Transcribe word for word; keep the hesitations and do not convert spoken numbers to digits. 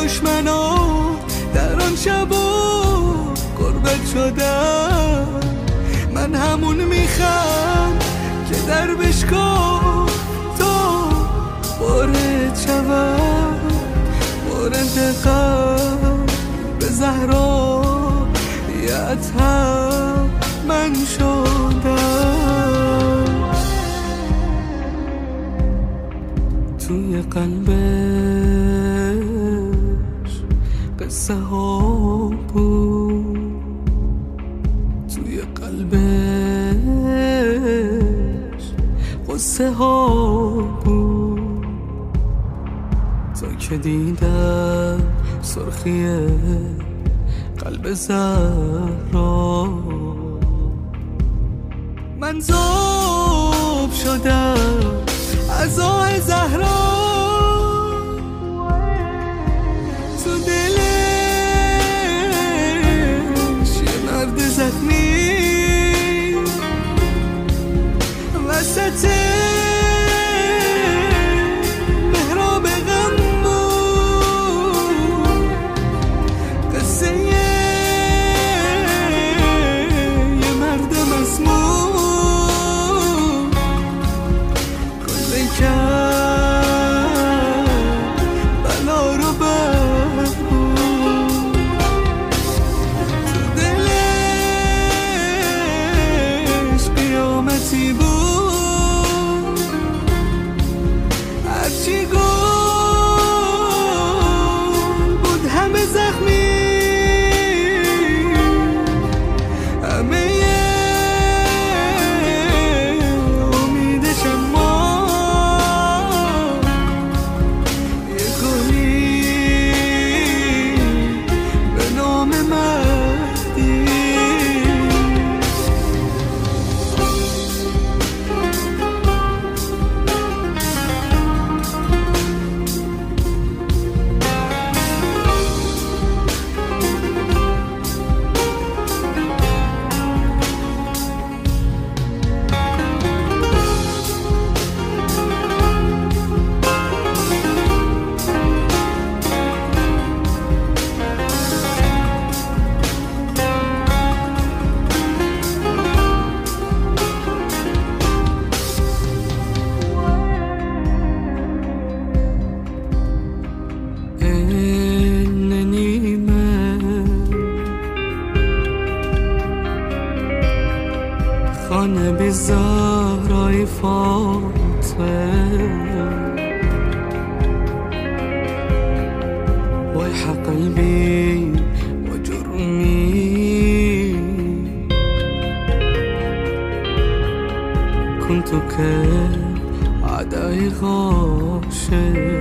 دشمنا در آن شبا قربت شدم. من همون میخم که در بشکاف تا وارد شود، وارد قلب زهرا یت هم من شدم. توی قلبش قصه ها بود، توی قلبش قصه ها بود، تا که دیدم سرخی قلب زهرا. من ذوب شدم از آه زهرا، تو دلش یه مرد زخمی وسط محراب غم بود. قصه یه مرد مسموم کل کرد بلا رو بر بود. تو دلش قیامتی بود، هرچی گل بود همه زخمی، همه امیدش اما یه گلی به نام مهدی. خانه بی زهرای فاطمه، ويح قلبي وجرمي، كنت كأعداء غاشم